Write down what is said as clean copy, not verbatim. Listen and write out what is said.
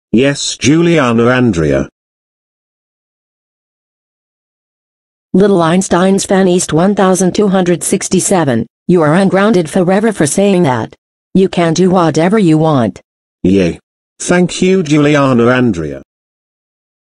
Yes, Juliana Andrea. Little Einstein's fan East 1267, you are ungrounded forever for saying that. You can do whatever you want. Yay. Thank you, Juliana Andrea.